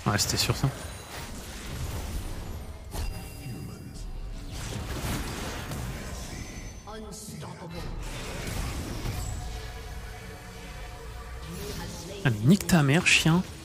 Ouais, c'était sûr ça. Allez, nique ta mère, chien.